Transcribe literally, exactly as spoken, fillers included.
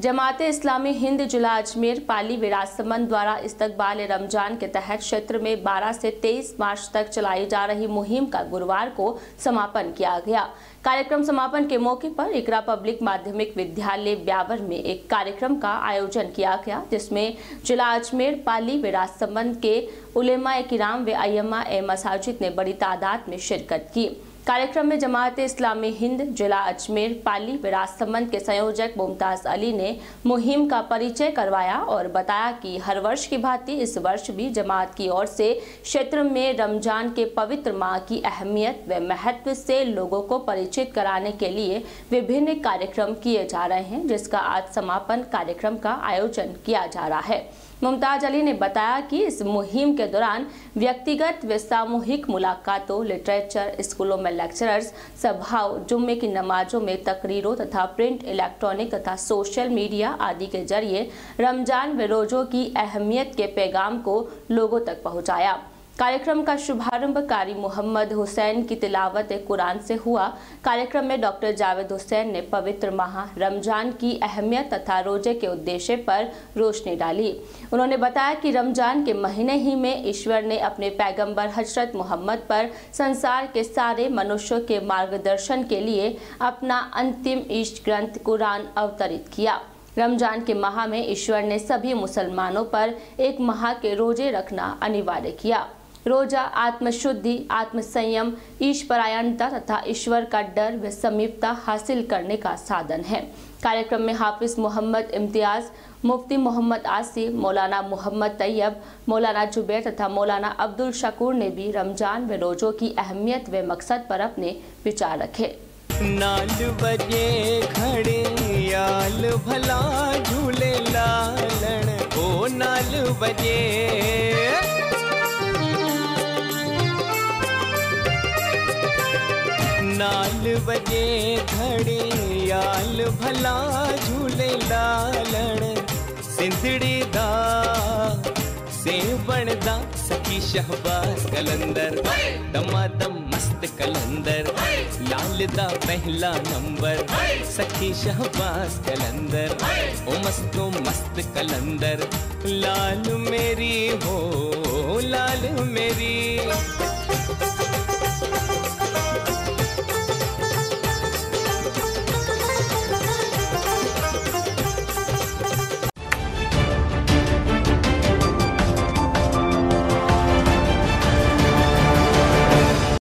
जमाते इस्लामी हिंद जिला अजमेर पाली विरासतमंद द्वारा इस्तकबाल रमजान के तहत क्षेत्र में बारह से तेईस मार्च तक चलाई जा रही मुहिम का गुरुवार को समापन किया गया। कार्यक्रम समापन के मौके पर इकरा पब्लिक माध्यमिक विद्यालय ब्यावर में एक कार्यक्रम का आयोजन किया गया, जिसमें जिला अजमेर पाली विरासतमंद के उलेमा किराम व अय्यमा ए मसाजिद ने बड़ी तादाद में शिरकत की। कार्यक्रम में जमात इस्लामी हिंद जिला अजमेर पाली विरासतमंद के संयोजक मुमताज अली ने मुहिम का परिचय करवाया और बताया कि हर वर्ष की भांति इस वर्ष भी जमात की ओर से क्षेत्र में रमजान के पवित्र माह की अहमियत व महत्व से लोगों को परिचित कराने के लिए विभिन्न कार्यक्रम किए जा रहे हैं, जिसका आज समापन कार्यक्रम का आयोजन किया जा रहा है। मुमताज अली ने बताया कि इस मुहिम के दौरान व्यक्तिगत व सामूहिक मुलाकातों, लिटरेचर, स्कूलों में लेक्चरर्स, सभाओं, जुम्मे की नमाजों में तकरीरों तथा प्रिंट, इलेक्ट्रॉनिक तथा सोशल मीडिया आदि के जरिए रमजान व रोजों की अहमियत के पैगाम को लोगों तक पहुंचाया। कार्यक्रम का शुभारंभ कारी मोहम्मद हुसैन की तिलावत कुरान से हुआ। कार्यक्रम में डॉक्टर जावेद हुसैन ने पवित्र माह रमजान की अहमियत तथा रोजे के उद्देश्य पर रोशनी डाली। उन्होंने बताया कि रमजान के महीने ही में ईश्वर ने अपने पैगंबर हजरत मोहम्मद पर संसार के सारे मनुष्यों के मार्गदर्शन के लिए अपना अंतिम इष्ट ग्रंथ कुरान अवतरित किया। रमजान के माह में ईश्वर ने सभी मुसलमानों पर एक माह के रोजे रखना अनिवार्य किया। रोजा आत्मशुद्धि, आत्मसंयम, ईशपरायणता तथा ईश्वर का डर व समीपता हासिल करने का साधन है। कार्यक्रम में हाफिज मोहम्मद इम्तियाज, मुफ्ती मोहम्मद आसिफ, मौलाना मोहम्मद तैयब, मौलाना जुबैर तथा मौलाना अब्दुल शकूर ने भी रमजान व रोजों की अहमियत व मकसद पर अपने विचार रखे। नाल बजे खड़े याल भला झूले लालण ओ नाल बजे नाल बजे खड़े याल भला झूले लालण सिंधड़ी दा से बनदा सखी शहबाज कलंदर दमादम मस्त कलंदर लाल दा पहला नंबर सखी शहबाज कलंदर ओ मस्तो मस्त कलंदर लाल मेरी हो लाल मेरी।